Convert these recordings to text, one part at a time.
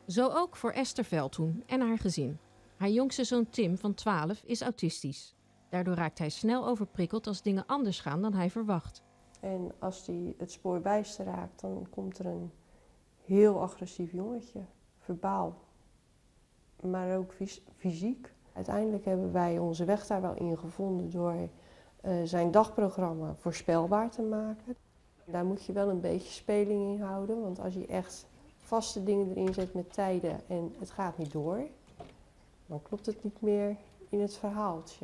Zo ook voor Esther Veldhoen en haar gezin. Haar jongste zoon Tim van 12 is autistisch. Daardoor raakt hij snel overprikkeld als dingen anders gaan dan hij verwacht. En als hij het spoor bijster raakt, dan komt er een heel agressief jongetje. Verbaal, maar ook fysiek. Uiteindelijk hebben wij onze weg daar wel in gevonden door zijn dagprogramma voorspelbaar te maken. Daar moet je wel een beetje speling in houden, want als je echt vaste dingen erin zet met tijden en het gaat niet door, dan klopt het niet meer in het verhaaltje.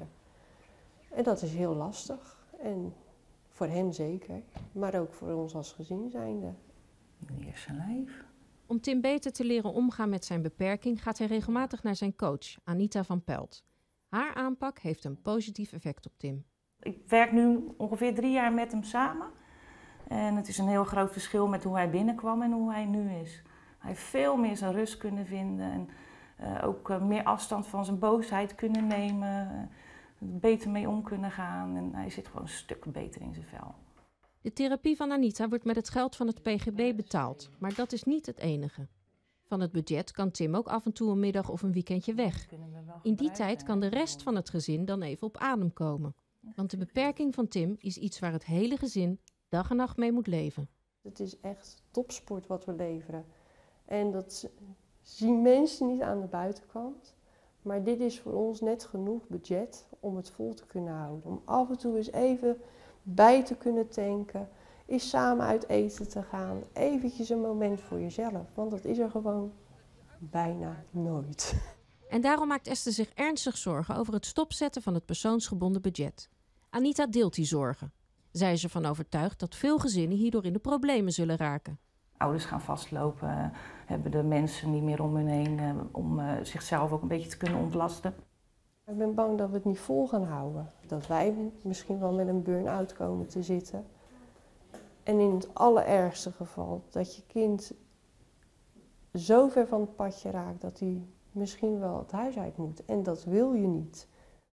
En dat is heel lastig. En voor hem zeker, maar ook voor ons als gezin zijnde. Eerst zijn lijf. Om Tim beter te leren omgaan met zijn beperking gaat hij regelmatig naar zijn coach, Anita van Pelt. Haar aanpak heeft een positief effect op Tim. Ik werk nu ongeveer 3 jaar met hem samen. En het is een heel groot verschil met hoe hij binnenkwam en hoe hij nu is. Hij heeft veel meer zijn rust kunnen vinden en ook meer afstand van zijn boosheid kunnen nemen. Beter mee om kunnen gaan en hij zit gewoon een stuk beter in zijn vel. De therapie van Anita wordt met het geld van het PGB betaald, maar dat is niet het enige. Van het budget kan Tim ook af en toe een middag of een weekendje weg. In die tijd kan de rest van het gezin dan even op adem komen. Want de beperking van Tim is iets waar het hele gezin dag en nacht mee moet leven. Het is echt topsport wat we leveren. En dat zien mensen niet aan de buitenkant. Maar dit is voor ons net genoeg budget om het vol te kunnen houden. Om af en toe eens even bij te kunnen tanken. Eens samen uit eten te gaan. Eventjes een moment voor jezelf. Want dat is er gewoon bijna nooit. En daarom maakt Esther zich ernstig zorgen over het stopzetten van het persoonsgebonden budget. Anita deelt die zorgen. Zij is ervan overtuigd dat veel gezinnen hierdoor in de problemen zullen raken. Ouders gaan vastlopen, hebben de mensen niet meer om hun heen om zichzelf ook een beetje te kunnen ontlasten. Ik ben bang dat we het niet vol gaan houden. Dat wij misschien wel met een burn-out komen te zitten. En in het allerergste geval dat je kind zo ver van het padje raakt dat hij misschien wel het huis uit moet. En dat wil je niet.